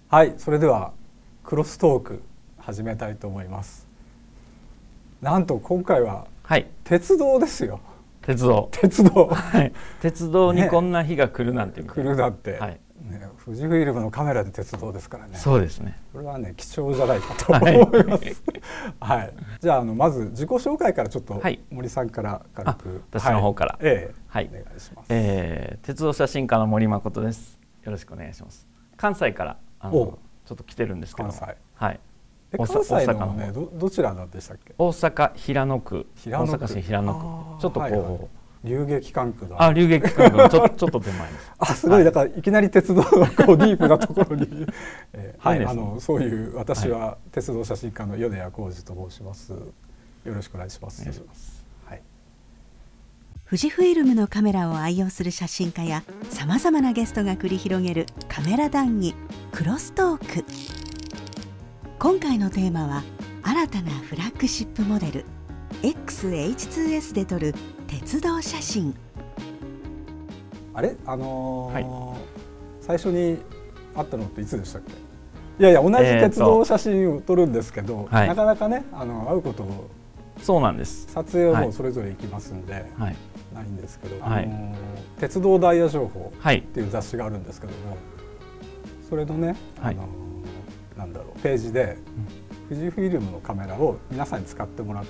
はい、それではクロストーク始めたいと思います。なんと今回は鉄道ですよ。 鉄道、はい、鉄道にこんな日が来るなんて、 来るなんて、はい、ね、富士フイルムのカメラで鉄道ですからね。 そうですね。 これはね貴重じゃないかと思います。はい。じゃあまず自己紹介からちょっと森さんから軽く、 私の方から、 はい、お願いします。 鉄道写真家の森誠です。よろしくお願いします。関西からちょっと来てるんですけど、 関西、 はい。 関西のねどちらなんでしたっけ？ 大阪平野区、大阪市平野区、ちょっとこう流撃管区だ。 流撃管区のちょっと手前です。 すごい、だからいきなり鉄道のこうディープなところにはい、そういう私は鉄道写真家の米谷浩二と申します。よろしくお願いします。はい。 富士フイルムのカメラを愛用する写真家やさまざまなゲストが繰り広げるカメラ談義クロストーク。今回のテーマは新たなフラッグシップモデル XH2S で撮る鉄道写真。 あれ最初に会ったのっていつでしたっけ？いやいや、同じ鉄道写真を撮るんですけど、なかなかね会うことを、 そうなんです、 撮影はもうそれぞれ行きますんで、ないんですけど、鉄道ダイヤ情報っていう雑誌があるんですけども、それのねなんだろう、ページで富士フイルムのカメラを皆さんに使ってもらって、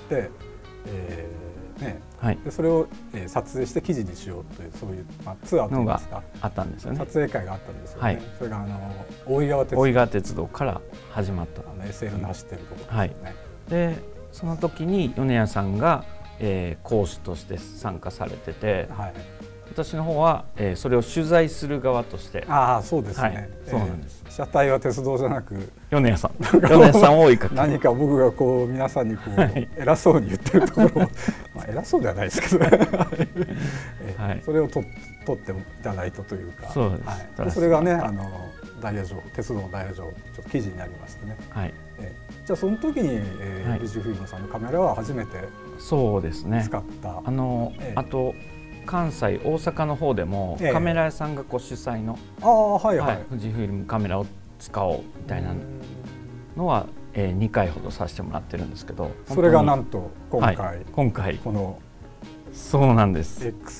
でそれを撮影して記事にしようという、そういうツアーといいますか、 あったんですよね。 撮影会があったんですよね。それが大井川鉄道から始まった SL の走ってるところですよね。 でその時に米谷さんが講師として参加されてて、私の方はそれを取材する側として。 そうですね。 そうなんです。 車体は鉄道じゃなく米谷さんを追いかける。 何か僕がこう皆さんにこう偉そうに言ってるところを偉そうではないですけどそれを撮っていただいたというか、それがねダイヤ情、鉄道のダイヤ情ちょっと記事になりましてね。じゃあその時に富士フイルムさんのカメラは初めてそうですね使った。 あと関西、大阪の方でもカメラ屋さんが主催の富士フイルムカメラを使おうみたいなのは2回ほどさせてもらってるんですけど、 それがなんと今回このそうなんです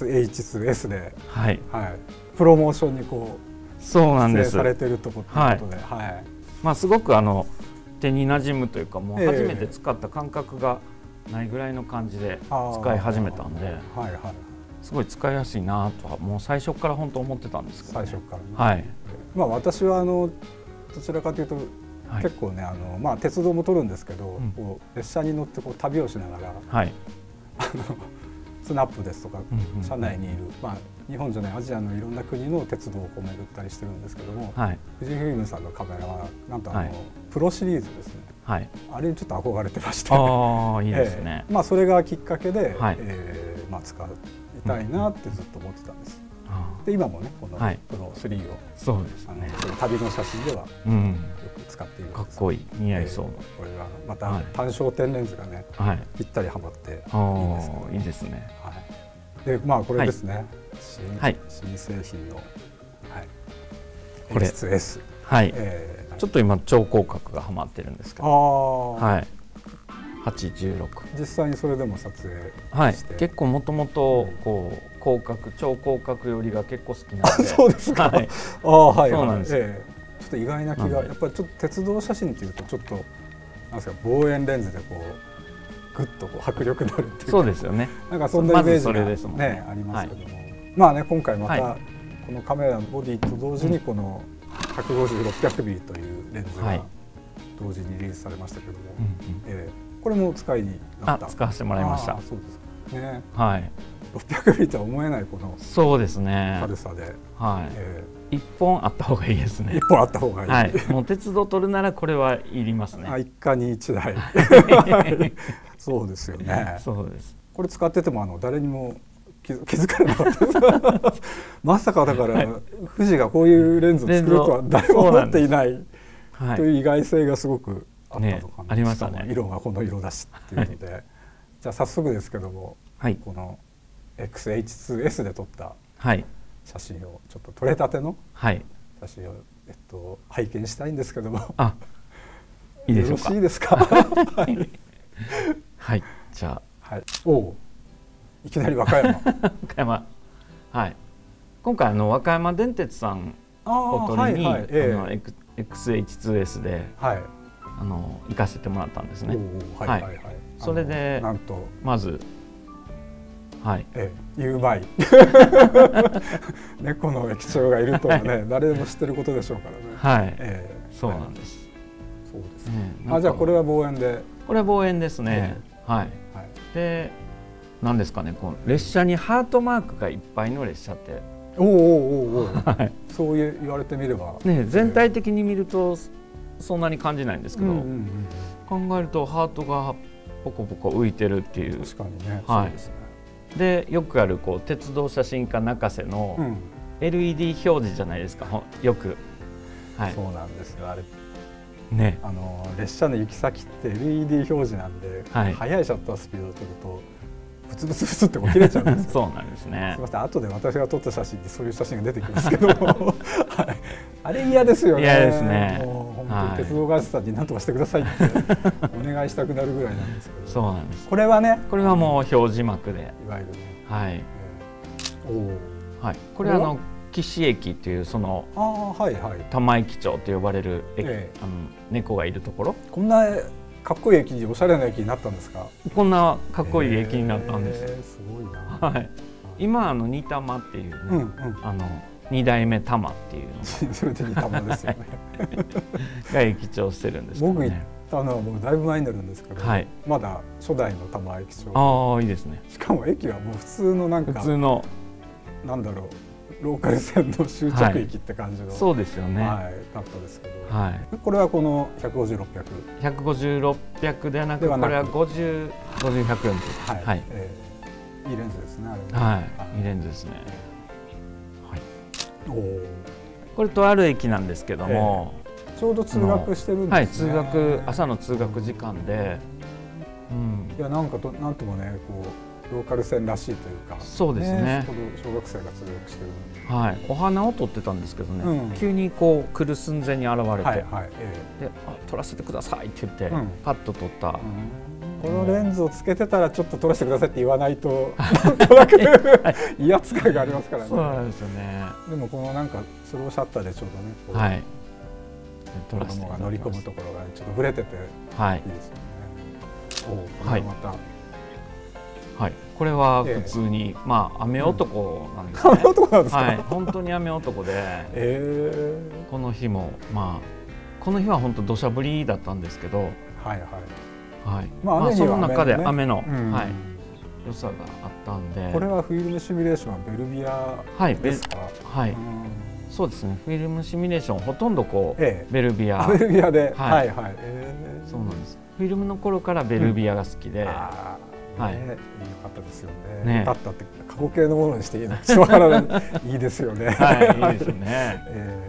XH2S でプロモーションにこうそうなんですされてるということで、 すごく手に馴染むというか、もう初めて使った感覚がないぐらいの感じで使い始めたんで、すごい使いやすいなとはもう最初から本当思ってたんですけど、 最初からね。私はどちらかというと結構ね鉄道も撮るんですけど、列車に乗って旅をしながらスナップですとか車内にいる日本じゃないアジアのいろんな国の鉄道を巡ったりしてるんですけども、富士フイルムさんのカメラはなんとプロシリーズですね。あれにちょっと憧れてまして、 いいですね。 それがきっかけで使いたいなってずっと思ってたんです。で今もねこのプロ3をそうですね、 旅の写真ではよく使っているんです。 かっこいい、似合いそう。 これがまた単焦点レンズがねぴったりはまっていいんですけど。 いいですね。 でこれですね、新製品のこれ H2S、 ちょっと今超広角がはまってるんですけど、816 実際にそれでも撮影して、 結構もともと超広角寄りが結構好きなんで。 そうですか。そうなんです。ちょっと意外な気が、やっぱりちょっと鉄道写真っていうとちょっとなんですか、望遠レンズでぐっと迫力のあるっていうか、 そうですよね。 なんかそんなイメージがねありますけども、今回またこのカメラのボディと同時にこの150-600mmというレンズが同時にリリースされましたけども、これも使いになった。 使わせてもらいました。 そうですね。600mmとは思えないこのそうですね軽さで、 1本あった方がいいですね。 1本あった方がいい。 もう鉄道撮るならこれはいりますね。 一家に1台。そうですよね。 そうです。 これ使ってても誰にも気づかなかったです。まさかだから富士がこういうレンズを作るとは誰も思っていないという意外性がすごくあったのかな。 ありましたね。 色がこの色だしっていうので、じゃあ早速ですけども、この XH2S で撮った写真をちょっと撮れたての写真を拝見したいんですけども。 あ、いいでしょうか。 よろしいですか。 はい、はい、じゃあ、はい、おお、いきなり和歌山。 和歌山、はい。今回和歌山電鉄さんを取りに、XH2S で、はい、行かせてもらったんですね。はいはいはい。それでなんとまず、はい、 言うまい猫の駅長がいるとはね、誰でも知ってることでしょうからね。 はい、そうなんです。 そうですね。じゃあこれは望遠で。 これは望遠ですね。はい。で、なんですかね、こう列車にハートマークがいっぱいの列車って。 おお、そう言われてみれば。 ね、全体的に見るとそんなに感じないんですけど、考えるとハートがポコポコ浮いてるっていう。 確かにね。 はい。で、よくあるこう鉄道写真家中瀬の LED 表示じゃないですか。よく。 はい。そうなんですよ。あれ。 ね、 列車の行き先って LED 表示なんで、速いシャッタースピードを取るとブツブツブツって切れちゃうんですよ。 そうなんですね。 すみません、後で私が撮った写真にそういう写真が出てきますけど、あれ嫌ですよね。 嫌ですね。 もう本当に鉄道会社さんに何とかしてくださいってお願いしたくなるぐらいなんですけど。 そうなんです。 これはね、 これはもう表示幕で、 いわゆるね。 はい。はい。これ岸駅っていうその玉駅町と呼ばれる猫がいるところ。 こんなかっこいい駅、おしゃれな駅になったんですか。 こんなかっこいい駅になったんです。 すごいな。 はい。今二玉っていうね、2代目玉っていうのそれで二玉ですよね。 が駅長してるんですけどね。 僕行ったのはもうだいぶ前になるんですけど、まだ初代の玉駅長。 ああ、いいですね。 しかも駅はもう普通のなんか普通のなんだろう。ローカル線の終着駅って感じの、 そうですよね。 はい、だったですけど、これはこの150、600、 150、600ではなく、これは50、50、140。はい。 いいレンズですね。 はい、いいレンズですね。はい。これとある駅なんですけども、 ちょうど通学してるんですね。 はい、朝の通学時間で、 いやなんかなんともねこう。ローカル線らしいというか、 そうですね。 小学生が通学してる。 はい、お花を撮ってたんですけどね、急にこう来る寸前に現れて、で、撮らせてくださいって言って、パッと撮った。 このレンズをつけてたらちょっと撮らせてくださいって言わないと、なんとなく威圧感がありますからね。 そうなんですよね。 でもこのなんかスローシャッターでちょうどね、はい、子供が乗り込むところがちょっとブレてていいですよね。これまた。 はい、これは普通に、まあ雨男なんですね。 雨男なんですか。 はい、本当に雨男で、この日もこの日は本当土砂降りだったんですけど、はいはい。まあその中で雨の良さがあったんで。 これはフィルムシミュレーションはベルビアですか。 はい。そうですね。フィルムシミュレーションほとんどこうベルビア。 ベルビアで、はいはい。 そうなんです。フィルムの頃からベルビアが好きで。 はい、よかったですよね。よかったって過去形のものにしていいのかわからない。いいですよね。 はい、いいですね。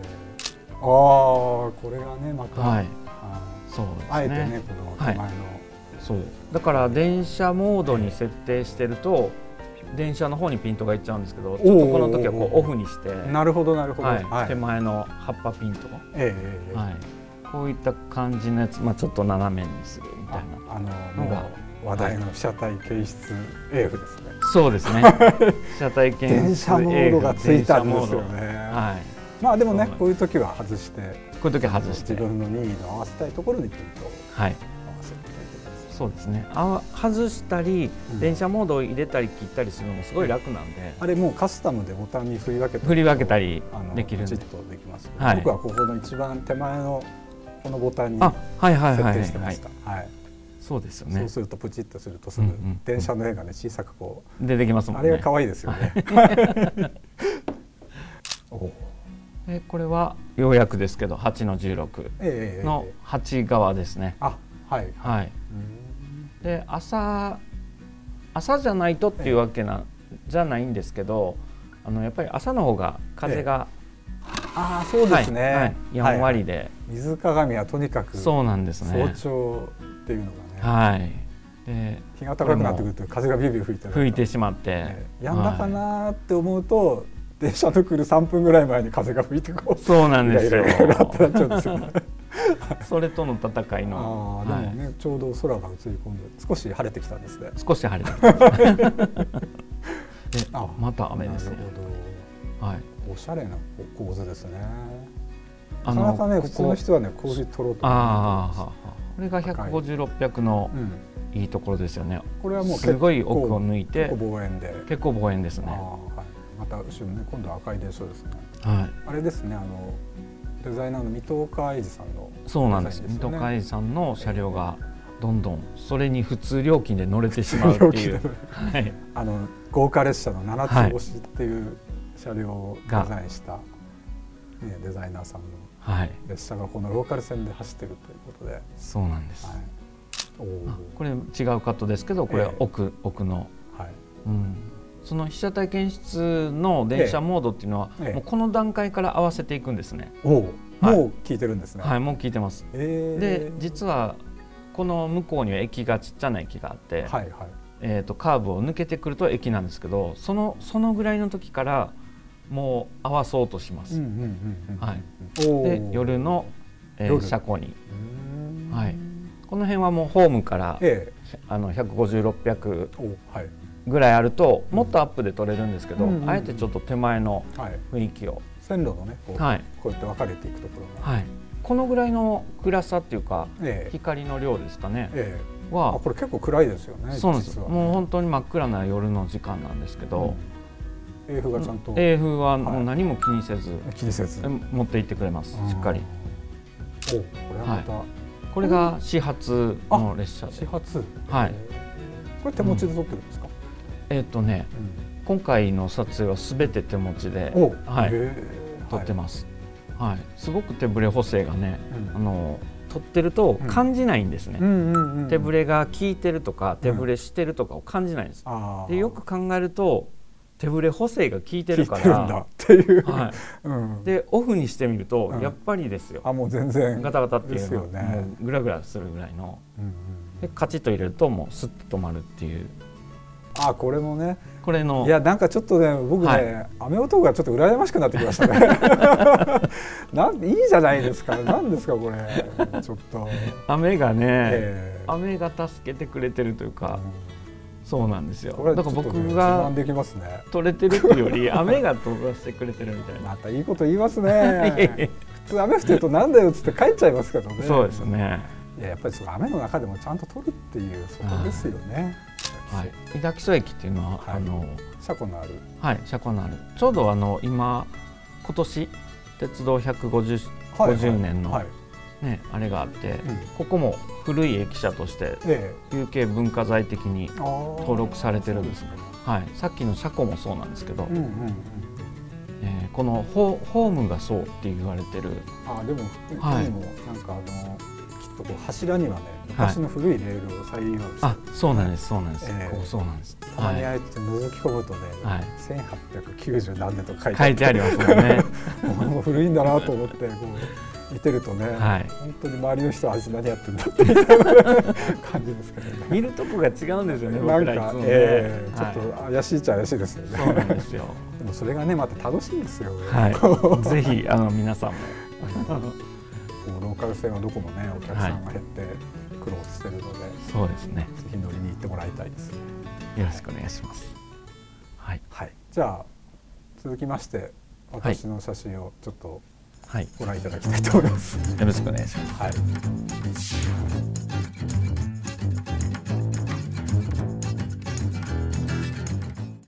これがねまた、 はい、そうですね。 あえてねこの手前の、 そう。だから電車モードに設定してると電車の方にピントがいっちゃうんですけど、ちょっとこの時はこうオフにして、 なるほどなるほど。 手前の葉っぱピント、こういった感じのやつ、まあちょっと斜めにするみたいなのが。 話題の被写体検出 AF ですね。 そうですね。被写体検出 AF 電車モードがついたんですよね。はい。まあでもねこういう時は外して、 こういう時は外して自分のニーズを合わせたいところにピントを合わせるということです。 そうですね。外したり電車モードを入れたり切ったりするのもすごい楽なんで。 あれもうカスタムでボタンに振り分けたりできるんで。きちっとできます。僕はここの一番手前のこのボタンに設定してました。はい。 そうですよね。 そうするとプチッとするとすぐ電車の絵がね小さくこう出てきますもんね。 あれが可愛いですよね。 これはようやくですけど8の16の8側ですね。 あ、はいはい。で朝じゃないとっていうわけじゃないんですけど、やっぱり朝の方が風がそうですね。 やんわりで水鏡はとにかくそうなんですね。 早朝っていうのがね。 はい。で日が高くなってくると風がビュービュー吹いてしまって、 やんだかなって思うと電車の来る3分ぐらい前に風が吹いてこう、 そうなんですよ。 それとの戦いの。 でもね、ちょうど空が映り込んで少し晴れてきたんですね。 少し晴れてきました。また雨ですね。 はい。おしゃれな構図ですね。なかなかね、普通の人はね、こういうふうに撮ろうと思う。 これが150、600のいいところですよね。 これはもうすごい奥を抜いて、 結構望遠で。 結構望遠ですね。 また後ろね、今度は赤い電車ですね。はい。あれですね、デザイナーの水戸岡英二さんの。 そうなんです。水戸岡英二さんの車両がどんどんそれに普通料金で乗れてしまうっていう。 はい。豪華列車の七つ星っていう車両をデザインしたデザイナーさんの。列車がこのローカル線で走っているということで。 そうなんです。これ違うカットですけど、これは奥の。その被写体検出の電車モードっていうのは、もうこの段階から合わせていくんですね。 もう聞いてるんですね。 はい、もう聞いてます。で、実はこの向こうには駅がちっちゃな駅があって、カーブを抜けてくると駅なんですけど、そのぐらいの時からもう合わそうとします。で、夜の車庫に、この辺はもうホームから150、600ぐらいあるともっとアップで撮れるんですけど、あえてちょっと手前の雰囲気を、 線路のね、こうやって分かれていくところが、 このぐらいの暗さっていうか光の量ですかね。 これ結構暗いですよね。 そうなんです。もう本当に真っ暗な夜の時間なんですけど。 英風がちゃんと。 英風はもう何も気にせず持って行ってくれます。しっかり。これが始発の列車で。 始発。 はい。 これ手持ちで撮ってるんですか。 今回の撮影はすべて手持ちで撮ってます。はい。すごく手ブレ補正がね、撮ってると感じないんですね。手ブレが効いてるとか手ブレしてるとかを感じないんです。で、よく考えると手ブレ補正が効いてるからでオフにしてみるとやっぱりですよ。 もう全然ガタガタっていうのもうグラグラするぐらいの。でカチッと入れるともうスッと止まるっていう。 これもね。 これのいや、なんかちょっとね、僕ね、雨男がちょっと羨ましくなってきましたね。いいじゃないですか。なんですかこれ。ちょっと雨がね、雨が助けてくれてるというか、そうなんですよ。だから僕が撮れてるっていうより雨が撮らせてくれてるみたいな。 またいいこと言いますね。普通雨降ってるとなんだよっつって帰っちゃいますけどね。 そうですね。 やっぱりその雨の中でもちゃんと撮るっていうそこですよね。 井田木曽駅っていうのは車庫のある。 はい、車庫のある。ちょうど今年鉄道150年のねあれがあって、ここも古い駅舎として有形文化財的に登録されてるんですね。はい、さっきの車庫もそうなんですけど、このホームがそうって言われてる。 でもなんかきっと柱にはね、昔の古いレールを再利用して、 そうなんです、そうなんです。ここそうなんです。 たまにあえて覗き込むとね、1890何年とか書いてありますよね。 もう古いんだなと思ってこう見てるとね、本当に周りの人はあいつ何やってんだってみたいな感じですけどね。 見るとこが違うんですよね。 なんかちょっと怪しいっちゃ怪しいですよね。 そうなんですよ。 でもそれがねまた楽しいんですよ。 ぜひ皆さんも。 ローカル線はどこもねお客さんが減って苦労してるので、 そうですね。 ぜひ乗りに行ってもらいたいですね。 よろしくお願いします。はい。 じゃあ続きまして私の写真をちょっとご覧いただきたいと思います。 よろしくお願いします。